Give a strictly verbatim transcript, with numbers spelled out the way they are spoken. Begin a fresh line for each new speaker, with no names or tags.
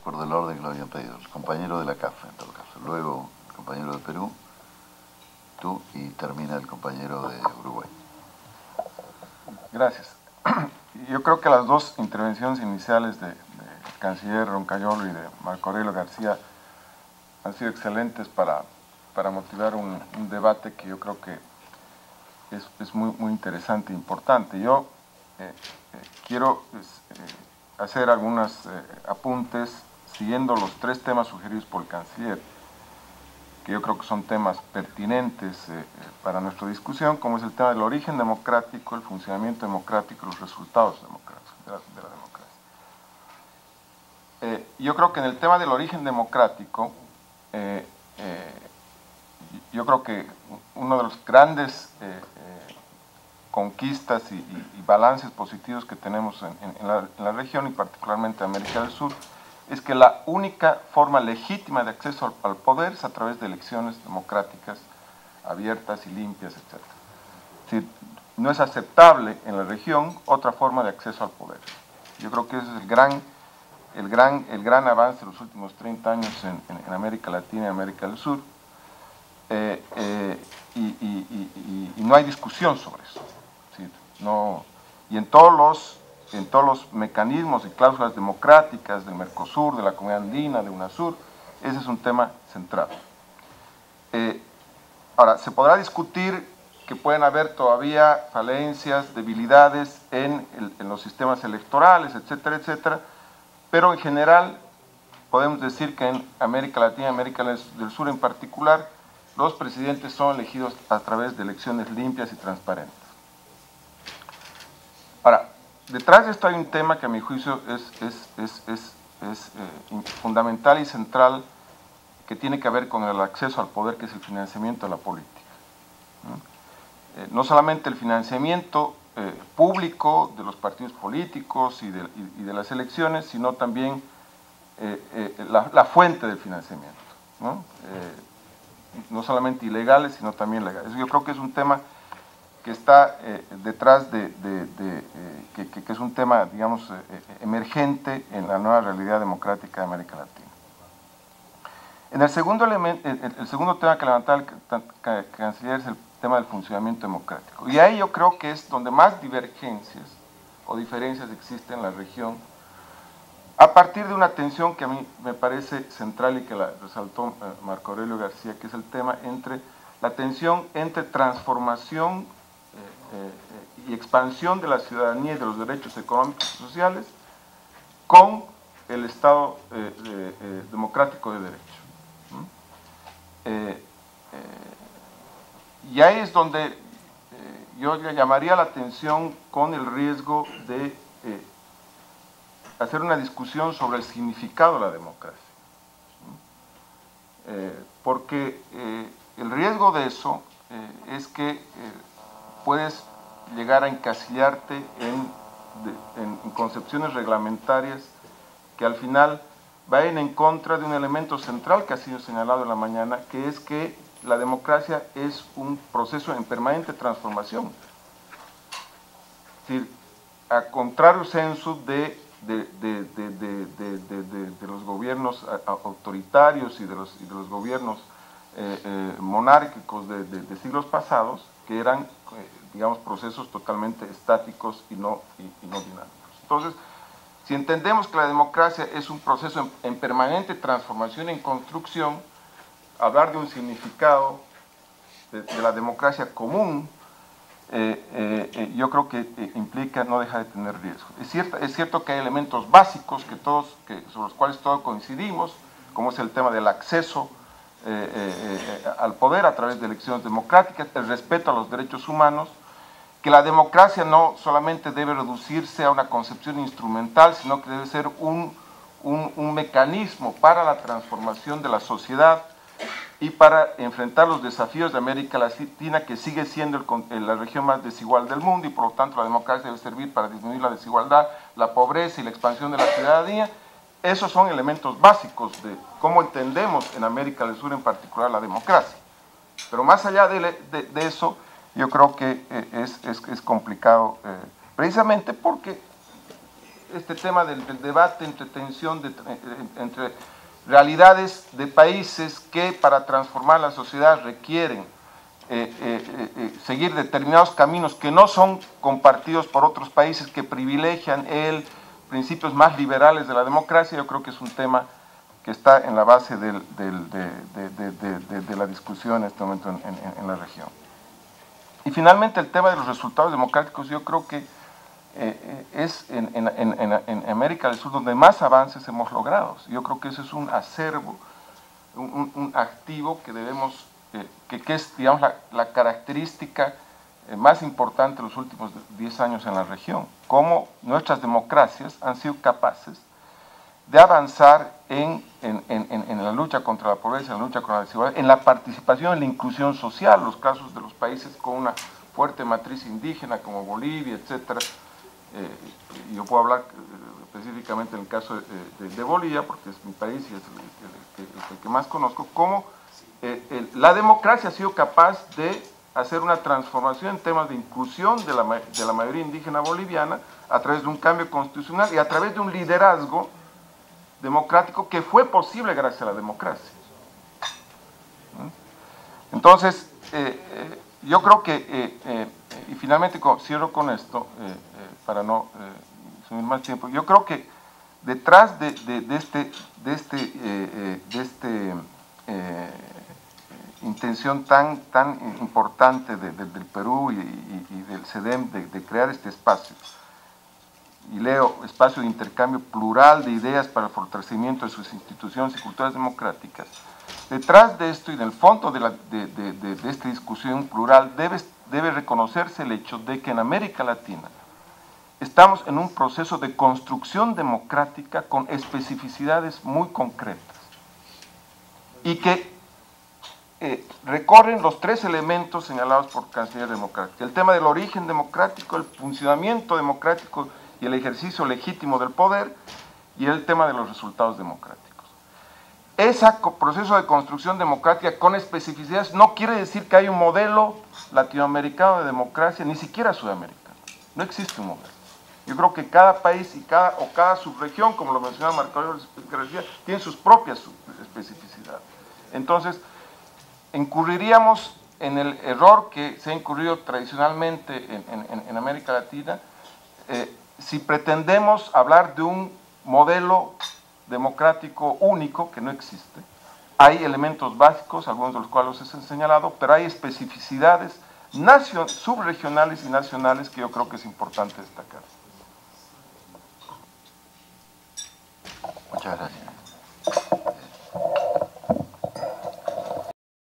acuerdo al orden que lo habían pedido. El compañero de la C A F, en todo caso. Luego el compañero de Perú, tú, y termina el compañero de Uruguay.
Gracias. Yo creo que las dos intervenciones iniciales de, de canciller Roncayolo y de Marco Aurelio García han sido excelentes para, para motivar un, un debate que yo creo que es, es muy, muy interesante e importante. Yo eh, eh, quiero pues, eh, hacer algunos eh, apuntes siguiendo los tres temas sugeridos por el canciller, que yo creo que son temas pertinentes eh, para nuestra discusión, como es el tema del origen democrático, el funcionamiento democrático y los resultados democráticos de la, de la democracia. Eh, yo creo que en el tema del origen democrático, eh, eh, yo creo que uno de los grandes eh, eh, conquistas y, y, y balances positivos que tenemos en, en, en, la, en la región y particularmente en América del Sur es que la única forma legítima de acceso al, al poder es a través de elecciones democráticas abiertas y limpias, etcétera. Es decir, no es aceptable en la región otra forma de acceso al poder. Yo creo que ese es el gran, el gran, el gran avance de los últimos treinta años en, en, en América Latina y América del Sur. Eh, eh, y, y, y, y no hay discusión sobre eso. ¿Sí? No, y en todos los en todos los mecanismos y cláusulas democráticas del Mercosur, de la Comunidad Andina, de UNASUR, ese es un tema central. Eh, ahora, se podrá discutir que pueden haber todavía falencias, debilidades en, el, en los sistemas electorales, etcétera, etcétera, pero en general podemos decir que en América Latina y América del Sur en particular, los presidentes son elegidos a través de elecciones limpias y transparentes. Ahora, detrás de esto hay un tema que a mi juicio es, es, es, es, es eh, fundamental y central, que tiene que ver con el acceso al poder, que es el financiamiento de la política. ¿no? Eh, no solamente el financiamiento eh, público de los partidos políticos y de, y, y de las elecciones, sino también eh, eh, la, la fuente del financiamiento. ¿no? Eh, no solamente ilegales, sino también legales. Yo creo que es un tema que está eh, detrás de, de, de eh, que, que, que es un tema, digamos, eh, emergente en la nueva realidad democrática de América Latina. En el segundo elemento, el, el segundo tema que levantaba el canciller es el tema del funcionamiento democrático. Y ahí yo creo que es donde más divergencias o diferencias existen en la región, a partir de una tensión que a mí me parece central y que la resaltó eh, Marco Aurelio García, que es el tema entre la tensión entre transformación eh, eh, y expansión de la ciudadanía y de los derechos económicos y sociales con el Estado eh, eh, eh, democrático de derecho. ¿Mm? Eh, eh, y ahí es donde eh, yo llamaría la atención con el riesgo de eh, hacer una discusión sobre el significado de la democracia. Eh, porque eh, el riesgo de eso eh, es que eh, puedes llegar a encasillarte en, de, en, en concepciones reglamentarias que al final vayan en contra de un elemento central que ha sido señalado en la mañana, que es que la democracia es un proceso en permanente transformación. Es decir, a contrario sensu de De, de, de, de, de, de, de, de los gobiernos autoritarios y de los, y de los gobiernos eh, eh, monárquicos de, de, de siglos pasados, que eran, eh, digamos, procesos totalmente estáticos y no, y, y no dinámicos. Entonces, si entendemos que la democracia es un proceso en, en permanente transformación, en construcción, hablar de un significado de, de la democracia común, Eh, eh, yo creo que eh, implica no deja de tener riesgo. Es cierto, es cierto que hay elementos básicos que todos, que, sobre los cuales todos coincidimos, como es el tema del acceso eh, eh, al poder a través de elecciones democráticas, el respeto a los derechos humanos, que la democracia no solamente debe reducirse a una concepción instrumental, sino que debe ser un, un, un mecanismo para la transformación de la sociedad y para enfrentar los desafíos de América Latina, que sigue siendo el, la región más desigual del mundo, y por lo tanto la democracia debe servir para disminuir la desigualdad, la pobreza y la expansión de la ciudadanía. Esos son elementos básicos de cómo entendemos en América del Sur en particular la democracia. Pero más allá de, de, de eso, yo creo que es, es, es complicado, eh, precisamente porque este tema del, del debate entre tensión, de, entre realidades de países que para transformar la sociedad requieren eh, eh, eh, seguir determinados caminos que no son compartidos por otros países que privilegian el principios más liberales de la democracia. Yo creo que es un tema que está en la base del, del, de, de, de, de, de, de la discusión en este momento en, en, en la región. Y finalmente el tema de los resultados democráticos, yo creo que eh, es en, en, en, en América del Sur donde más avances hemos logrado. Yo creo que ese es un acervo, un, un activo que debemos, eh, que, que es, digamos, la, la característica eh, más importante de los últimos diez años en la región. Cómo nuestras democracias han sido capaces de avanzar en, en, en, en la lucha contra la pobreza, en la lucha contra la desigualdad, en la participación, en la inclusión social, los casos de los países con una fuerte matriz indígena como Bolivia, etcétera. Eh, y yo puedo hablar eh, específicamente en el caso de, de, de Bolivia, porque es mi país y es el, el, el, el que más conozco, cómo eh, el, la democracia ha sido capaz de hacer una transformación en temas de inclusión de la, de la mayoría indígena boliviana a través de un cambio constitucional y a través de un liderazgo democrático que fue posible gracias a la democracia. Entonces, eh, eh, yo creo que, eh, eh, y finalmente cierro con esto, eh, eh, para no eh, consumir más tiempo, yo creo que detrás de, de, de este, de este, eh, eh, de este eh, intención tan, tan importante de, de, del Perú y, y, y del CEDEM de, de crear este espacio, y leo, espacio de intercambio plural de ideas para el fortalecimiento de sus instituciones y culturas democráticas. Detrás de esto y del fondo de, la, de, de, de, de esta discusión plural debe, debe reconocerse el hecho de que en América Latina estamos en un proceso de construcción democrática con especificidades muy concretas y que eh, recorren los tres elementos señalados por Cancillería Democrática: el tema del origen democrático, el funcionamiento democrático y el ejercicio legítimo del poder, y el tema de los resultados democráticos. Ese proceso de construcción democrática con especificidades no quiere decir que hay un modelo latinoamericano de democracia, ni siquiera sudamericano. No existe un modelo. Yo creo que cada país y cada, o cada subregión, como lo mencionaba Marco Aurelio García, tiene sus propias especificidades. Entonces, incurriríamos en el error que se ha incurrido tradicionalmente en, en, en América Latina, eh, si pretendemos hablar de un modelo democrático único, que no existe. Hay elementos básicos, algunos de los cuales os he señalado, pero hay especificidades subregionales y nacionales que yo creo que es importante destacar.
Muchas gracias.